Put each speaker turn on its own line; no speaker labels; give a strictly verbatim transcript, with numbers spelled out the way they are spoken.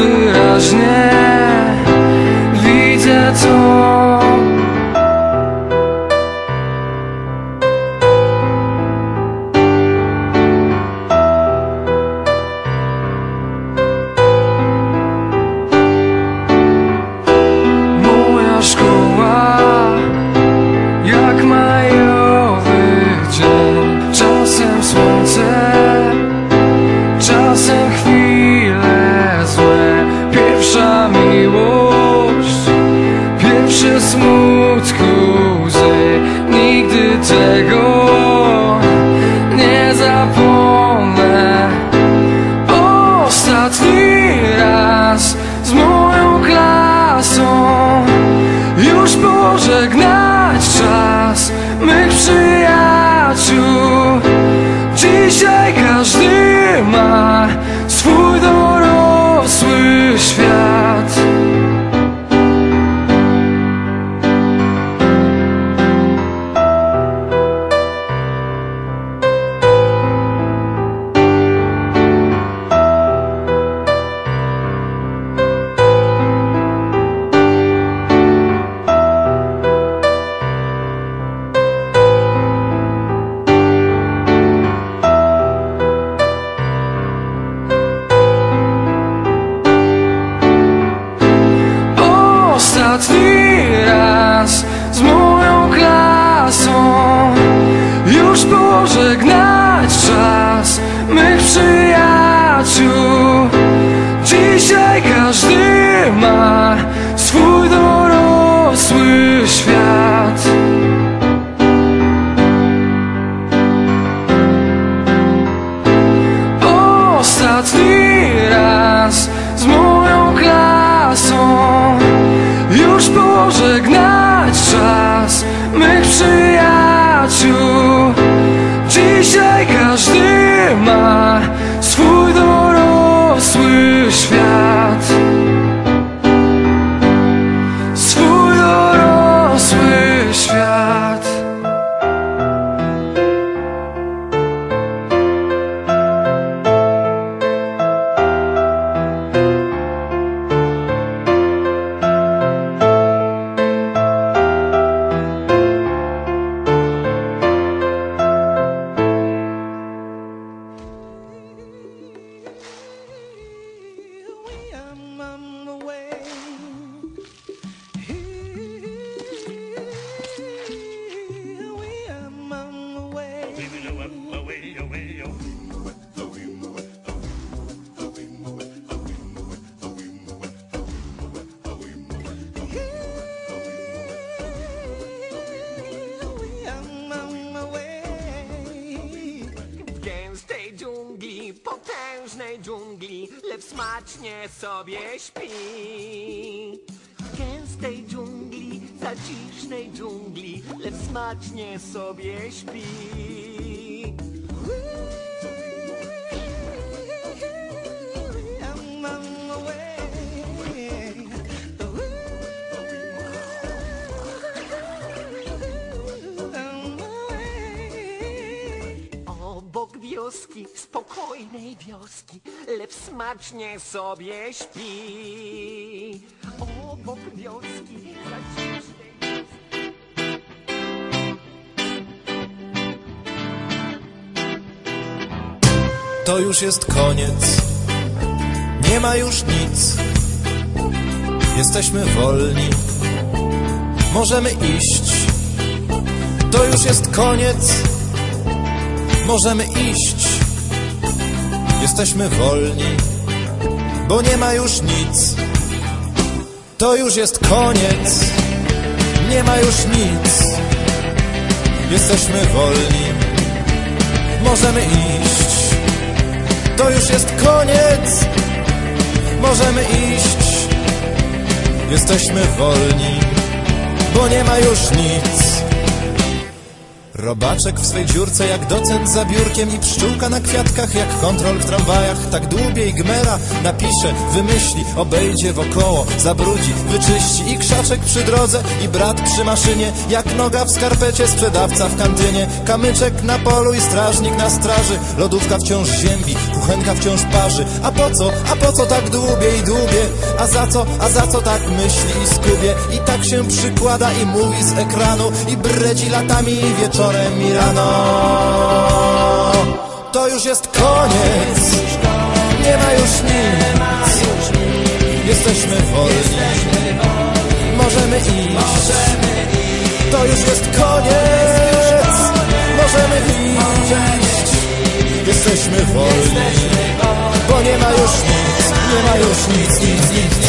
wyraźnie widzę to. Moja szkoła jak majowy dzień, czasem słońce, czasem chwile złe. Pierwsza miłość, pierwsze smutku łzy. Nigdy tego nie zapomnę. Ostatni raz z moją klasą już pożegnać czas mych przyjaciół. Dzisiaj każdy ma swój dorosły świat. Ostatni raz z moją klasą już pożegnać czas mych przyjaciół. Dzisiaj każdy ma swój dorosły świat. Ostatni raz z moją klasą już pożegnać czas mych przyjaciół. Dzisiaj każdy ma swój dorosły świat. Swój dorosły świat.
Potężnej dżungli lew smacznie sobie śpi. W gęstej dżungli, zacisznej dżungli lew smacznie sobie śpi. Obok wioski, spokojnej wioski, lew smacznie sobie śpi. Obok wioski, zacisznej wioski.
To już jest koniec, nie ma już nic. Jesteśmy wolni, możemy iść. To już jest koniec, możemy iść. Jesteśmy wolni, bo nie ma już nic. To już jest koniec, nie ma już nic. Jesteśmy wolni, możemy iść. To już jest koniec, możemy iść. Jesteśmy wolni, bo nie ma już nic. Robaczek w swej dziurce jak docent za biurkiem i pszczółka na kwiatkach jak kontrol w tramwajach. Tak dłubie i gmera napisze, wymyśli, obejdzie wokoło, zabrudzi, wyczyści i krzaczek przy drodze i brat przy maszynie, jak noga w skarpecie, sprzedawca w kantynie, kamyczek na polu i strażnik na straży. Lodówka wciąż ziębi, kuchenka wciąż parzy. A po co, a po co tak dłubie i dłubie? A za co, a za co tak myśli i skubie? I tak się przykłada i mówi z ekranu i bredzi latami i wieczorem i rano. To już jest koniec, nie ma już nic, jesteśmy wolni, możemy iść. To już jest koniec, możemy iść, jesteśmy wolni, bo nie ma już nic, nie ma już nic, nic, nic.